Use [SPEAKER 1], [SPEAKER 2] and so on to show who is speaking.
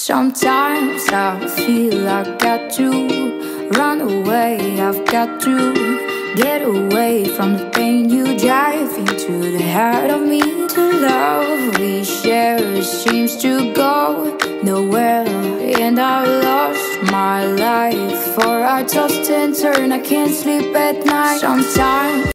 [SPEAKER 1] Sometimes I feel I got to run away, I've got to get away from the pain you drive into the heart of me. The love we share seems to go nowhere, and I lost my life, for I tossed and turned, I can't sleep at night. Sometimes